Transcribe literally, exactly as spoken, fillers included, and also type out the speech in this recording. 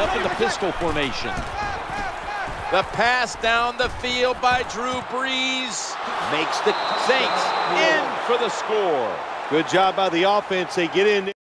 up in the pistol formation. The pass down the field by Drew Brees makes the Saints in for the score. Good job by the offense. They get in.